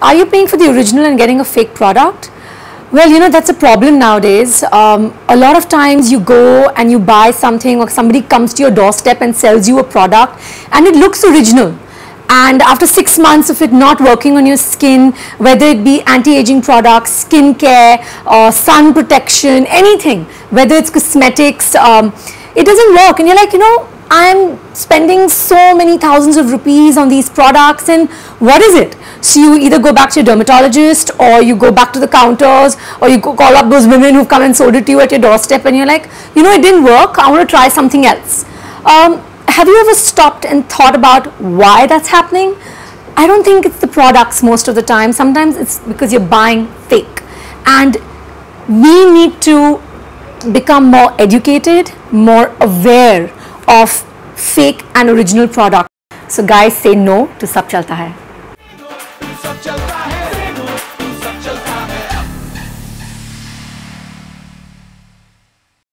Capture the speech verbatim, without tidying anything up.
are you paying for the original and getting a fake product? Well, you know, that's a problem nowadays. Um, a lot of times you go and you buy something, or somebody comes to your doorstep and sells you a product and it looks original. And after six months of it not working on your skin, whether it be anti-aging products, skin care, or sun protection, anything, whether it's cosmetics, um, it doesn't work. And you're like, you know, I'm spending so many thousands of rupees on these products, and what is it? So you either go back to your dermatologist, or you go back to the counters, or you go call up those women who've come and sold it to you at your doorstep, and you're like, you know, it didn't work, I want to try something else. Um, have you ever stopped and thought about why that's happening? I don't think it's the products most of the time. Sometimes it's because you're buying fake. And we need to become more educated, more aware of fake and original product. So guys, say no to Sab Chalta Hai.